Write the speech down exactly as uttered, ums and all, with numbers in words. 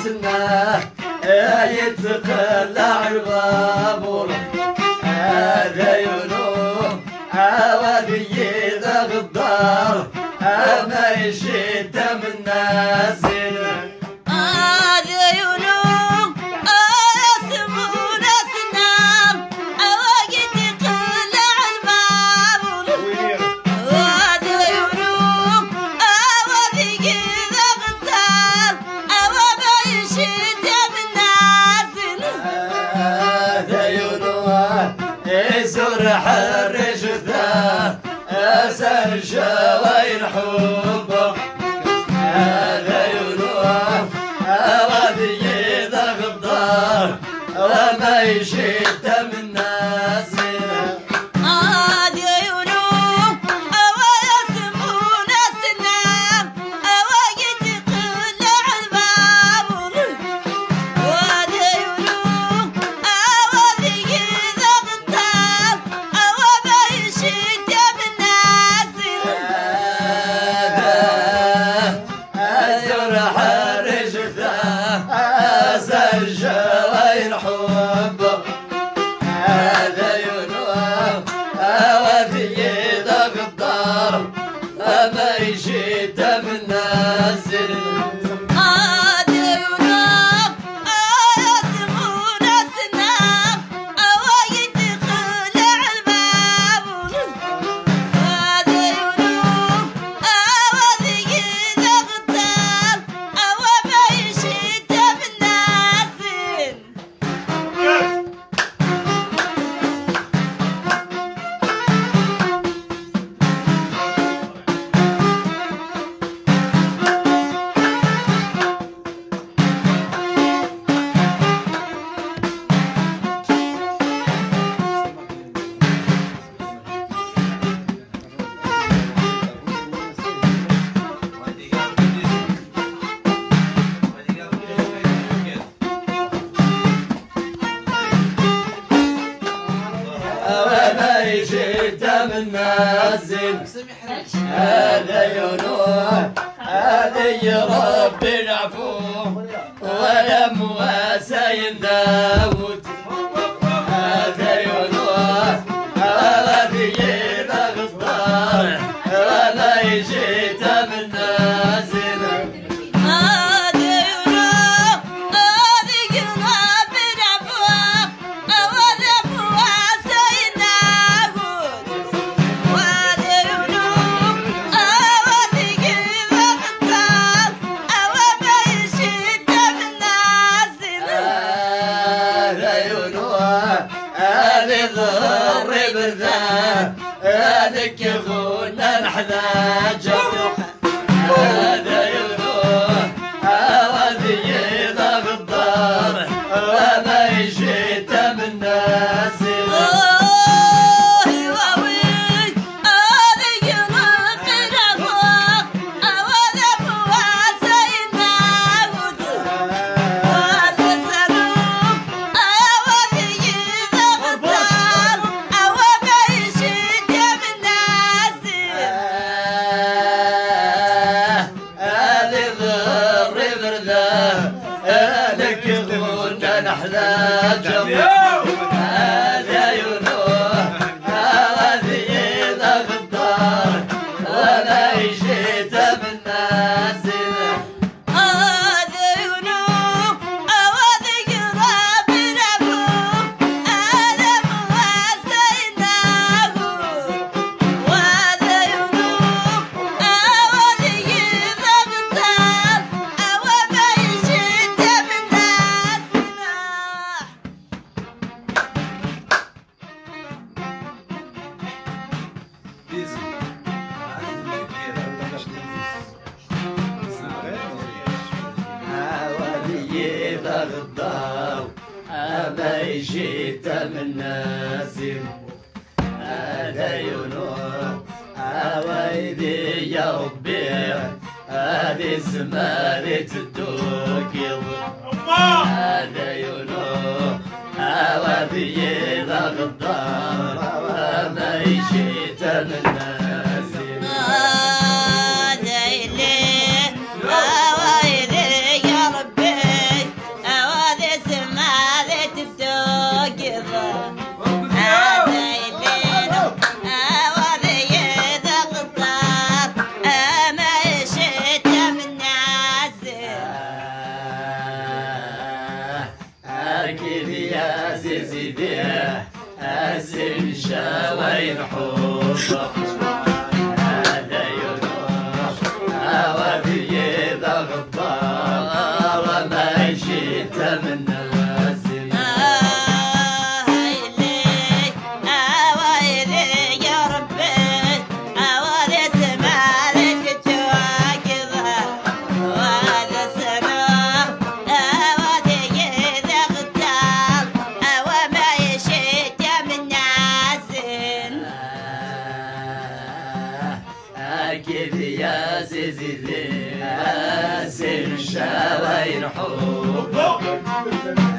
وناسنا يتخلع البابور هذا ينوم عوادي ذا غدار أما يشد من نازل هذا ينوم يسمون أسنام أواجد يقلع البابور هذا ينوم أواجد ذا غدار أما يشد من نازل هذا ينوم يزور حرش ذا أسر شوين حبه هذا ينوم أوادي ذا غدار وما يشد من نازل هذا ينوم يسمون أسنام أواجد يقلع البابور هذا ينوم أواجد ذا غدار أما يشد من نازل أزور حرش ذا أسر شوين حبه هذا ينوم أوادي ذا غدار وما يشد من نازل هذا ينوم يسمون أسنام أواجد يقلع البابور هذا ينوم أواجد ذا غدار أما يشد من نازل وما يشد من نازل هذا ينوم هذا ربي العفو ولا مواسى داود هذا ينوم هذا ذا غدار وما يشد من نازل هذا ينوم هذا بالعفو ولا مواسى داود وهذا ينوم هذا ذا غدار وما يشد من نازل هذا ينوم هذا ضرب ذا هذاك يغنى نحتاج هذا ينوم هذا ذا غدار وما يشد من نازل هذاك يغنى نحتاج هذا ينوم هذه ذا غدار وما يشد من نازل هذا ينوم أواذق راب العفو أنا مواسى النابوت وهذا ينوم أواذق ذا غدار وما يشد من نازل عوادي ذا غدار أما يشد من نازل هذا ينوم عوايدي يا ربي هذه زمالة الدوكيض هذا ينوم عوايدي ذا غدار أما يشد من نازل هذا الليل أوايدي يا ربي زيزي بيه أزين شاوين حبك هذا يروح أوابي ذا غدار وما جيت من الزين أكيد يا زيزي أزين شاوين حبك